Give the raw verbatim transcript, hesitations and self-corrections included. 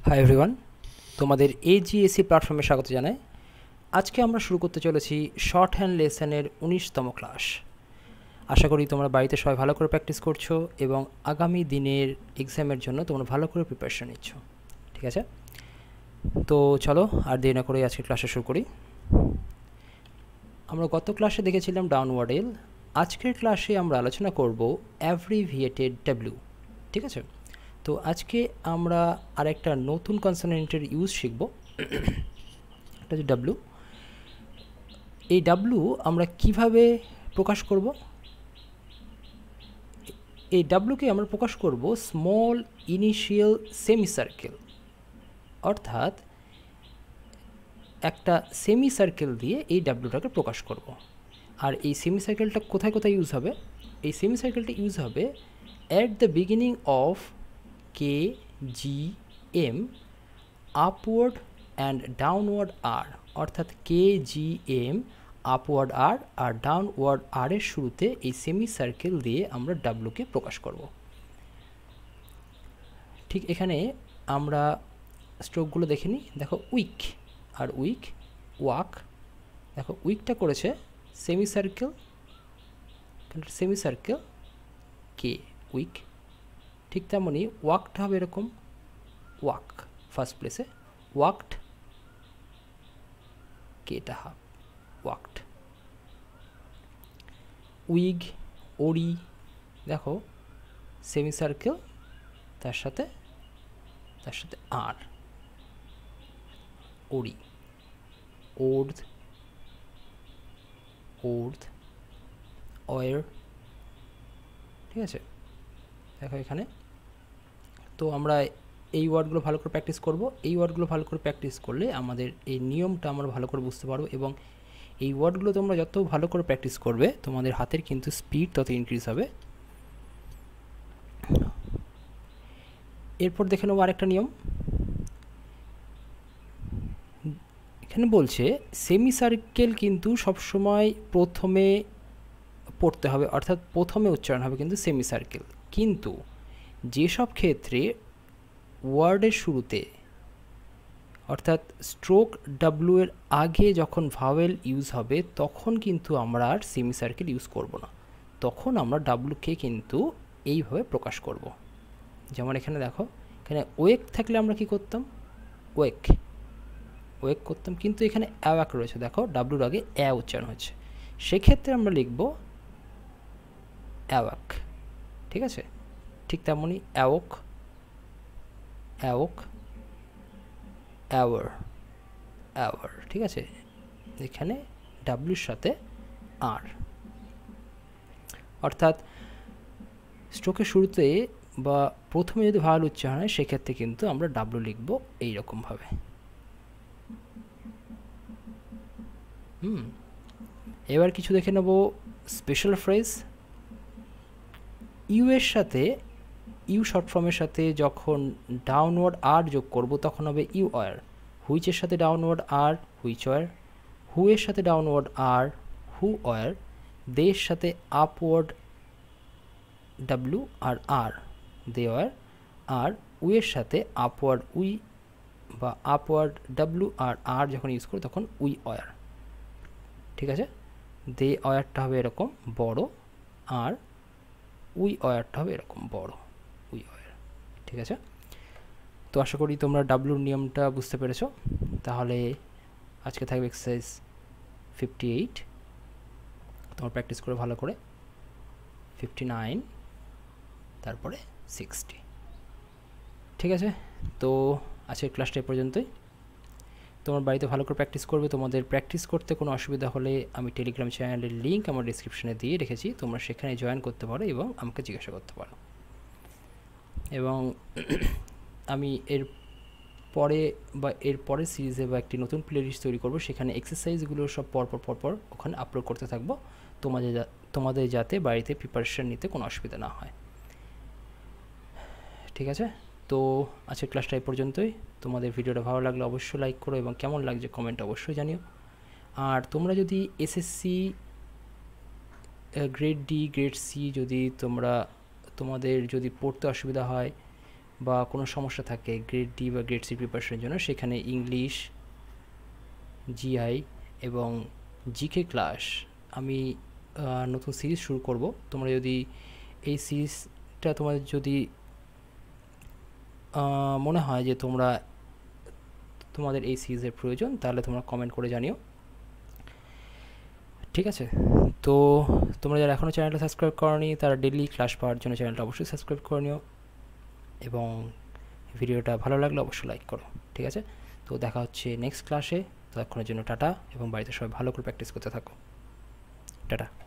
Hi everyone, তোমাদের এজিএসি প্ল্যাটফর্মে স্বাগত জানাই। আজকে আমরা শুরু করতে চলেছি শর্ট হ্যান্ড লেসনের উনিশতম ক্লাস। আশা করি তোমরা বাড়িতে সবাই ভালো করে প্র্যাকটিস করছো এবং আগামী দিনের এক্সামের জন্য তোমরা ভালো করে প্রিপারেশন নিচ্ছ। ঠিক আছে, তো চলো আর দেরি না করে আজকে ক্লাসে শুরু করি। আমরা গত ক্লাসে দেখেছিলাম ডাউনওয়ার্ড এল। আজকের ক্লাসে আমরা আলোচনা করব অ্যাব্রিভিয়েটেড ডাব্লিউ। ঠিক আছে, তো আজকে আমরা আরেকটা নতুন কনসোনেন্টের ইউজ শিখব, এটা হচ্ছে ডাব্লিউ। এই ডাব্লিউ আমরা কিভাবে প্রকাশ করব? এই ডাব্লিউকে আমরা প্রকাশ করব স্মল ইনিশিয়াল সেমি সার্কেল, অর্থাৎ একটা সেমি সার্কেল দিয়ে এই ডাব্লিউটাকে প্রকাশ করব। আর এই সেমি সার্কেলটা কোথায় কোথায় ইউজ হবে? এই সেমি সার্কেলটা ইউজ হবে at the beginning of K, G, M, upward and downward R, অর্থাৎ K, G, M, upward R আর ডাউনওয়ার্ড আর এর শুরুতে এই সেমি সার্কেল দিয়ে আমরা ডাব্লুকে প্রকাশ করব। ঠিক এখানে আমরা স্ট্রোকগুলো দেখে নিই। দেখো উইক আর উইক, ওয়াক। দেখো উইকটা করেছে semi circle, semi circle K, week. ঠিক তেমনই ওয়াকটা হবে এরকম, ওয়াক ফার্স্ট প্লেসে, ওয়াকড, কেটা হাফ, ওয়াকড। উইগ, ওড়ি, দেখো সেমি সার্কেল তার সাথে তার সাথে আর, ওড়ি, ওর্ধ, ওর্ধ, অয়ের। ঠিক আছে, দেখো এখানে। তো আমরা এই ওয়ার্ডগুলো ভালো করে প্র্যাকটিস করব। এই ওয়ার্ডগুলো ভালো করে প্র্যাকটিস করলে আমাদের এই নিয়মটা আমরা ভালো করে বুঝতে পারবো, এবং এই ওয়ার্ডগুলো তোমরা যত ভালো করে প্র্যাকটিস করবে তোমাদের হাতের কিন্তু স্পিড তত ইনক্রিজ হবে। এরপর দেখে নেবো আরেকটা নিয়ম। এখানে বলছে সেমি সার্কেল কিন্তু সবসময় প্রথমে পড়তে হবে, অর্থাৎ প্রথমে উচ্চারণ হবে কিন্তু সেমি সার্কেল। কিন্তু যেসব ক্ষেত্রে ওয়ার্ডের শুরুতে, অর্থাৎ স্ট্রোক ডাব্লিউ এর আগে যখন ভাওয়েল ইউজ হবে তখন কিন্তু আমরা আর সেমি সার্কেল ইউজ করব না, তখন আমরা ডাব্লিউকে কিন্তু এইভাবে প্রকাশ করব। যেমন এখানে দেখো, এখানে ওয়েক থাকলে আমরা কি করতাম? ওয়েক, ওয়েক করতাম, কিন্তু এখানে অ্যাওয়াক রয়েছে, দেখো ডাব্লিউর আগে অ্যা উচ্চারণ হচ্ছে, সেক্ষেত্রে আমরা লিখব অ্যাওয়াক। ঠিক আছে, ঠিক তেমনই অ্যাওক, অ্যাওক, অ্যাওয়ার, অ্যাওয়ার। ঠিক আছে, এখানে ডাব্লিউর সাথে আর, অর্থাৎ স্ট্রোকের শুরুতে বা প্রথমে যদি ভাওয়েল উচ্চারণ হয় সেক্ষেত্রে কিন্তু আমরা ডাব্লিউ লিখব এইরকমভাবে। হুম এবার কিছু দেখে নেব স্পেশাল ফ্রেজ। ইউ এর সাথে, ইউ শর্ট ফর্মের সাথে যখন ডাউনওয়ার্ড আর যোগ করব তখন হবে ইউ ওয়ার। হুইচের সাথে downward R, which were. Who এর সাথে ডাউনওয়ার্ড আর, হু ওয়ার। দের সাথে আপওয়ার্ড ডাব্লিউ আর আর, দে ওয়ার। আর উইয়ের সাথে আপওয়ার্ড উই বা আপওয়ার্ড ডাব্লিউ আর আর যখন ইউজ করি তখন উই ওয়ার। ঠিক আছে, দে ওয়ারটা হবে এরকম বড়, আর উই ওয়ারটা হবে এরকম বড়, উই ওয়ার। ঠিক আছে, তো আশা করি তোমরা ডাব্লিউর নিয়মটা বুঝতে পেরেছো। তাহলে আজকে থাকবে এক্সারসাইজ ফিফটি এইট, তোমরা প্র্যাকটিস করে ভালো করে। ফিফটি নাইন, তারপরে সিক্সটি। ঠিক আছে, তো আজকের ক্লাসটা এ পর্যন্তই। তোমার বাড়িতে ভালো করে প্র্যাকটিস করবে। তোমাদের প্র্যাকটিস করতে কোনো অসুবিধা হলে আমি টেলিগ্রাম চ্যানেলের লিঙ্ক আমার ডিসক্রিপশনে দিয়ে রেখেছি, তোমরা সেখানে জয়েন করতে পারো এবং আমাকে জিজ্ঞাসা করতে পারো। এবং আমি এর পরে বা এর পরের সিরিজে বা একটি নতুন প্লে লিস্ট তৈরি করবো, সেখানে এক্সারসাইজগুলো সব পরপর পরপর ওখানে আপলোড করতে থাকবো, তোমাদের তোমাদের যাতে বাড়িতে প্রিপারেশন নিতে কোনো অসুবিধা না হয়। ঠিক আছে, তো আজকের ক্লাসটা এই পর্যন্তই। তোমাদের ভিডিওটা ভালো লাগলে অবশ্যই লাইক করো এবং কেমন লাগছে কমেন্ট অবশ্যই জানিও। আর তোমরা যদি SSC grade D, grade C যদি তোমরা তোমাদের যদি পড়তে অসুবিধা হয় বা কোনো সমস্যা থাকে গ্রেড ডি বা গ্রেড সি প্রিপারেশনের জন্য, সেখানে ইংলিশ, জিআই এবং জিকে ক্লাস আমি নতুন সিরিজ শুরু করব। তোমরা যদি এই সিরিজটা তোমাদের যদি মনে হয় যে তোমরা তোমাদের এই সিরিজের প্রয়োজন, তাহলে তোমরা কমেন্ট করে জানিও, ঠিক আছে? তো তোমরা যারা এখনও চ্যানেলটা সাবস্ক্রাইব করনি, তারা ডেইলি ক্লাস পাওয়ার জন্য চ্যানেলটা অবশ্যই সাবস্ক্রাইব করে নিও, এবং ভিডিওটা ভালো লাগলে অবশ্যই লাইক করো, ঠিক আছে? তো দেখা হচ্ছে নেক্সট ক্লাসে। ততক্ষণের জন্য টাটা, এবং বাড়িতে সবাই ভালো করে প্র্যাকটিস করতে থাকো। টাটা।